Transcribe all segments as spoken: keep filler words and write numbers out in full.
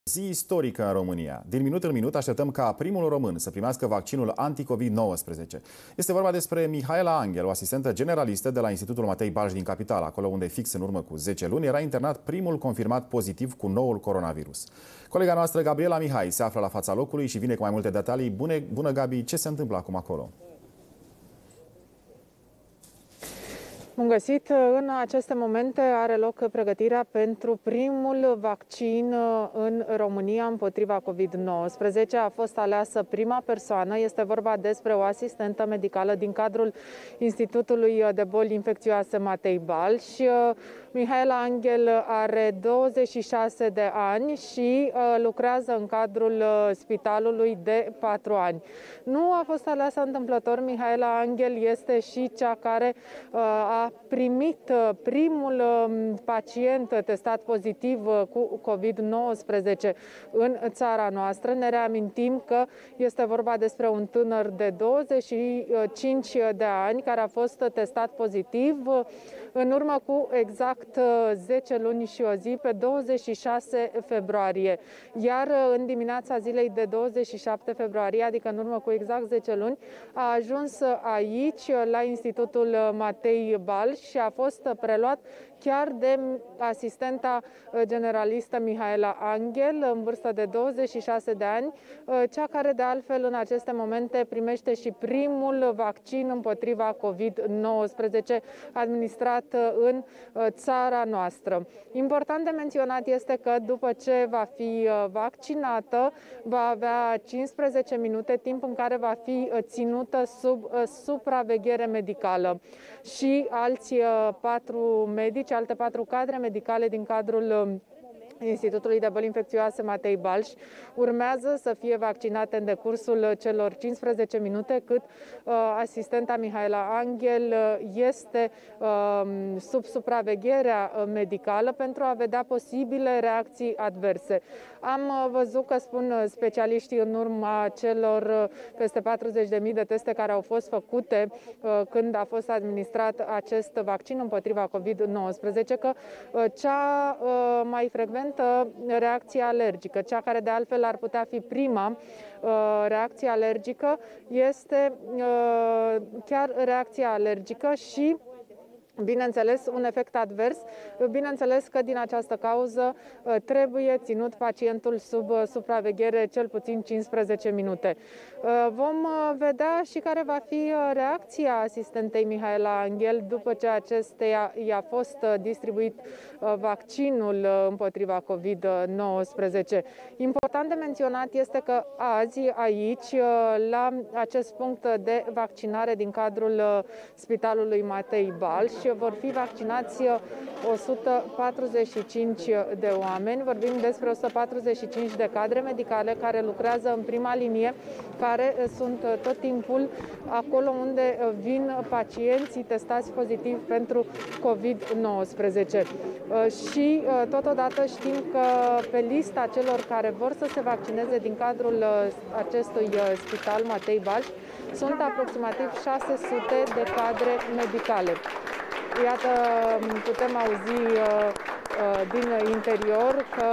Zi istorică în România. Din minut în minut așteptăm ca primul român să primească vaccinul anti-covid nouăsprezece. Este vorba despre Mihaela Anghel, o asistentă generalistă de la Institutul Matei Balș din capitală, acolo unde fix în urmă cu zece luni era internat primul confirmat pozitiv cu noul coronavirus. Colega noastră, Gabriela Mihai, se află la fața locului și vine cu mai multe detalii. Bune, bună, Gabi, ce se întâmplă acum acolo? Bun găsit! În aceste momente are loc pregătirea pentru primul vaccin în România împotriva covid nouăsprezece. A fost aleasă prima persoană, este vorba despre o asistentă medicală din cadrul Institutului de Boli Infecțioase Matei Balș. Mihaela Anghel are douăzeci și șase de ani și lucrează în cadrul spitalului de patru ani. Nu a fost aleasă întâmplător. Mihaela Anghel este și cea care a primit primul pacient testat pozitiv cu covid nouăsprezece în țara noastră. Ne reamintim că este vorba despre un tânăr de douăzeci și cinci de ani care a fost testat pozitiv în urmă cu exact zece luni și o zi, pe douăzeci și șase februarie. Iar în dimineața zilei de douăzeci și șapte februarie, adică în urmă cu exact zece luni, a ajuns aici, la Institutul Matei Balș, și a fost preluat chiar de asistenta generalistă Mihaela Anghel, în vârstă de douăzeci și șase de ani, cea care de altfel în aceste momente primește și primul vaccin împotriva covid nouăsprezece administrat în țara noastră. Important de menționat este că după ce va fi vaccinată, va avea cincisprezece minute, timp în care va fi ținută sub supraveghere medicală. Și alți patru medici, alte patru cadre medicale din cadrul Institutului de Boli Infecțioase Matei Balș urmează să fie vaccinate în decursul celor cincisprezece minute, cât uh, asistenta Mihaela Anghel este uh, sub supravegherea medicală pentru a vedea posibile reacții adverse. Am uh, văzut că spun specialiștii în urma celor peste patruzeci de mii de teste care au fost făcute uh, când a fost administrat acest vaccin împotriva covid nouăsprezece, că uh, cea uh, mai frecvent reacția alergică, cea care de altfel ar putea fi prima reacție alergică, este chiar reacția alergică și, bineînțeles, un efect advers. Bineînțeles că din această cauză trebuie ținut pacientul sub supraveghere cel puțin cincisprezece minute. Vom vedea și care va fi reacția asistentei Mihaela Anghel după ce acesteia i-a fost distribuit vaccinul împotriva covid nouăsprezece. Important de menționat este că azi, aici, la acest punct de vaccinare din cadrul Spitalului Matei Balș, vor fi vaccinați o sută patruzeci și cinci de oameni. Vorbim despre o sută patruzeci și cinci de cadre medicale care lucrează în prima linie, care sunt tot timpul acolo unde vin pacienții testați pozitiv pentru covid nouăsprezece. Și totodată știm că pe lista celor care vor să se vaccineze din cadrul acestui spital Matei Balș sunt aproximativ șase sute de cadre medicale. Iată, putem auzi din interior că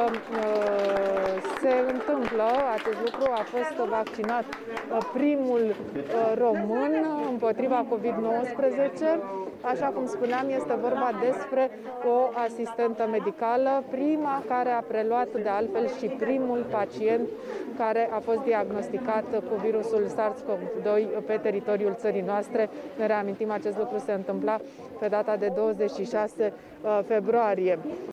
se întâmplă acest lucru. A fost vaccinat primul român împotriva covid nouăsprezece. Așa cum spuneam, este vorba despre o asistentă medicală, prima care a preluat de altfel și primul pacient care a fost diagnosticat cu virusul SARS-CoV doi pe teritoriul țării noastre. Ne reamintim, acest lucru se întâmpla pe data de douăzeci și șase februarie.